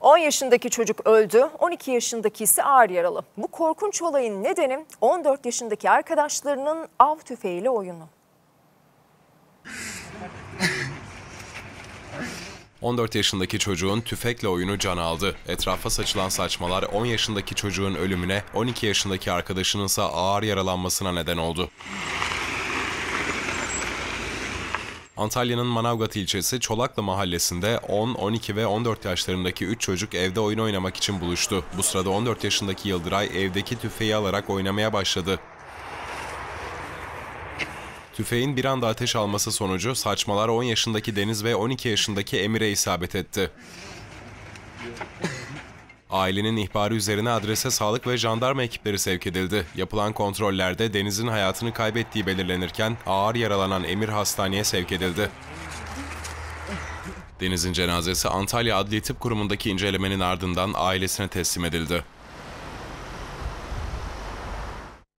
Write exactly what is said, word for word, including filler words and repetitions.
on yaşındaki çocuk öldü, on iki yaşındaki ise ağır yaralı. Bu korkunç olayın nedeni on dört yaşındaki arkadaşlarının av tüfeğiyle oyunu. on dört yaşındaki çocuğun tüfekle oyunu can aldı. Etrafa saçılan saçmalar on yaşındaki çocuğun ölümüne, on iki yaşındaki arkadaşının ise ağır yaralanmasına neden oldu. Antalya'nın Manavgat ilçesi Çolaklı mahallesinde on, on iki ve on dört yaşlarındaki üç çocuk evde oyun oynamak için buluştu. Bu sırada on dört yaşındaki Yıldıray evdeki tüfeği alarak oynamaya başladı. Tüfeğin bir anda ateş alması sonucu saçmalar on yaşındaki Deniz ve on iki yaşındaki Emir'e isabet etti. Ailenin ihbarı üzerine adrese sağlık ve jandarma ekipleri sevk edildi. Yapılan kontrollerde Deniz'in hayatını kaybettiği belirlenirken ağır yaralanan Emir hastaneye sevk edildi. Deniz'in cenazesi Antalya Adli Tıp Kurumu'ndaki incelemenin ardından ailesine teslim edildi.